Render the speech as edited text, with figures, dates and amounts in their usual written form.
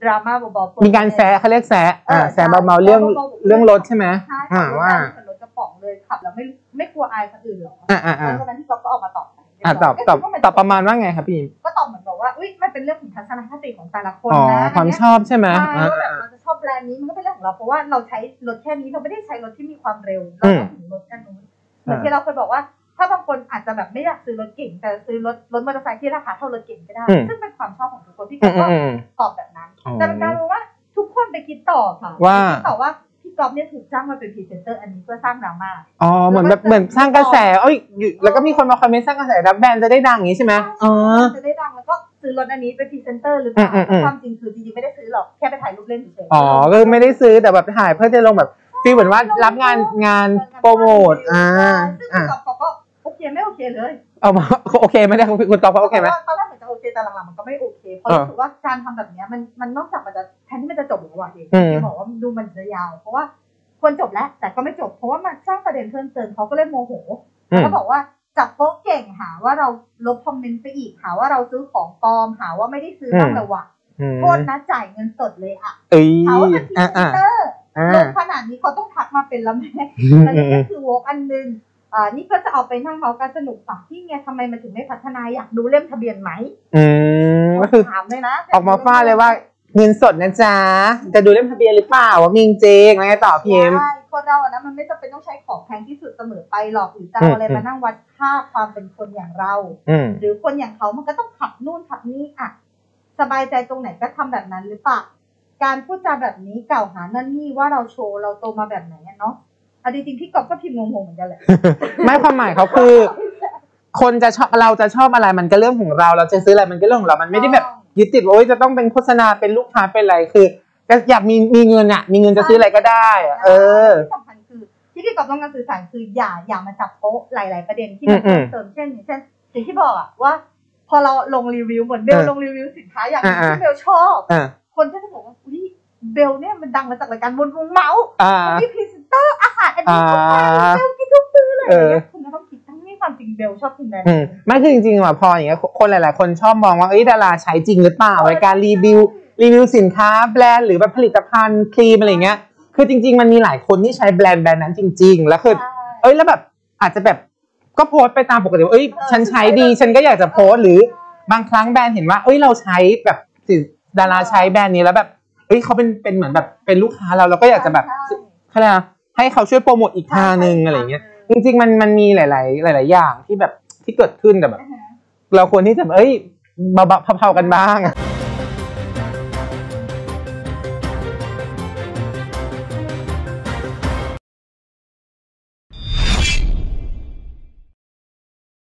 ดราม่าเบาๆมีการแซะเขาเรียกแซะแซะเบาๆเรื่องรถใช่ไหมว่ารถกระป๋องเลยขับแล้วไม่กลัวอายคนอื่นหรอตอนนั้นที่ก๊อฟก็ออกมาตอบตอบประมาณว่าไงครับพี่ก็ตอบเหมือนบอกว่าอุ้ยมันเป็นเรื่องของทัศนคติของแต่ละคนนะความชอบใช่ไหมเราจะชอบแบรนด์นี้มันก็เป็นเรื่องของเราเพราะว่าเราใช้รถแค่นี้เราไม่ได้ใช้รถที่มีความเร็วเราถึงรถกันนู้นเหมือนที่เราเคยบอกว่าถ้าบางคนอาจจะแบบไม่อยากซื้อรถเก่งแต่ซื้อรถมอเตอร์ไซค์ที่ราคาเท่ารถเก่งก็ได้ซึ่งเป็นความชอบของทุกคนที่ก๊อฟก็ตอบแบบนั้นแต่เป็นการรู้ว่าทุกคนไปคิดต่อค่ะคิดต่อว่าพี่ก๊อฟเนี่ยถูกจ้างมาเป็นพรีเซนเตอร์อันนี้เพื่อสร้างดราม่าเหมือนสร้างกระแสแล้วก็มีคนมาคอมเมนต์สร้างกระแสรับแบรนด์จะได้ดังอย่างนี้ใช่ไหมจะได้ดังแล้วก็ซื้อรถอันนี้เป็นพรีเซนเตอร์หรือเปล่าความจริงคือจริงๆไม่ได้ซื้อหรอกแค่ไปถ่ายรูปเล่นเฉยๆก็ไม่ได้ซื้อแต่แบบถ่ายเพื่อจะลงแบบฟีลเหมือนว่ารับงานโปรโมทซึ่งเขาก็โอเคไม่โอเคเลยโอเคไม่ได้คุณตอบเขาโอเคไหมตอนแรกเหมือนจะโอเคแต่หลังๆมันก็ไม่โอเคเพราะรู้สึกว่าการทำแบบนี้มันนอกจากมันจะแทนที่มันจะจบหรือว่าเองที่บอกว่าดูมันจะยาวเพราะว่าควรจบแล้วแต่ก็ไม่จบเพราะว่ามันสร้างประเด็นเพิ่มเติมเขาก็เลยโมโหเขาบอกว่าจับโป๊ะเก่งหาว่าเราลบคอมเมนต์ไปอีกหาว่าเราซื้อของปลอมหาว่าไม่ได้ซื้อบ้างระวะโทษนะจ่ายเงินสดเลยอ่ะเขาเป็นพรีเซนเตอร์ลงขนาดนี้เขาต้องทักมาเป็นละแม่อันนี้ก็คือวอล์กอันนึงนี่ก็จะเอาไปนั่งเมากันสนุกป่ะที่ไงทำไมมันถึงไม่พัฒนาอยากดูเล่มทะเบียนไหมก็คือถามเลยนะออกมาฟาดเลยว่าเงินสดนะจ๊ะจะดูเล่มทะเบียนหรือเปล่าว่ามีจริงไงต่อพีเอ็มใช่คนเราอะนะมันไม่จำเป็นต้องใช้ของแพงที่สุดเสมอไปหรอกหรือจะเอาอะไรมานั่งวัดค่าความเป็นคนอย่างเราหรือคนอย่างเขามันก็ต้องขับนู่นขับนี่อ่ะสบายใจตรงไหนก็ทำแบบนั้นหรือเปล่าการพูดจาแบบนี้กล่าวหานั่นนี่ว่าเราโชว์เราโตมาแบบไหนเนาะจริงๆพี่กอบก็พิมพ์งงๆเหมือนกันแหละไม่ความหมายเขาคือคนจะชอบเราจะชอบอะไรมันก็เรื่องของเราจะซื้ออะไรมันก็เรื่องของเรามันไม่ได้แบบยึดติดว่าจะต้องเป็นโฆษณาเป็นลูกค้าเป็นอะไรคืออยากมีเงินอ่ะมีเงินจะซื้ออะไรก็ได้ที่สำคัญคือที่พี่กอบต้องการสื่อสารคืออย่ามาจับโป๊ะหลายๆประเด็นที่มันเพิ่มเติมเช่นสิ่งที่บอกอะว่าพอเราลงรีวิวเหมือนเบลลงรีวิวสินค้าอย่างที่เบลชอบคนก็จะบอกว่าอุ้ยเบลเนี่ยมันดังมาจากรายการบนวงเมาส์มีพรีเซนเตอร์อาหารอันนี้เข้าไปเบลกินทุกมื้อเลยคุณก็ต้องคิดทั้งนี้ความจริงเบลชอบกินแบรนด์ไม่คือจริงๆว่ะพออย่างเงี้ยคนหลายๆคนชอบมองว่าดาราใช้จริงหรือเปล่าในการรีวิวสินค้าแบรนด์หรือแบบผลิตภัณฑ์ครีมอะไรเงี้ยคือจริงๆมันมีหลายคนที่ใช้แบรนด์นั้นจริงๆแล้วคือแล้วแบบอาจจะแบบก็โพสไปตามปกติว่าฉันใช้ดีฉันก็อยากจะโพสหรือบางครั้งแบรนด์เห็นว่าเราใช้แบบดาราใช้แบรนด์นี้แล้วแบบเขาเป็นเหมือนแบบเป็นลูกค้าเราก็อยากจะแบบให้เขาช่วยโปรโมทอีกทางนึงอะไรเงี้ยจริงๆมันมีหลายอย่างที่แบบที่เกิดขึ้นแต่แบบเราควรที่จะเบาๆกันบ้าง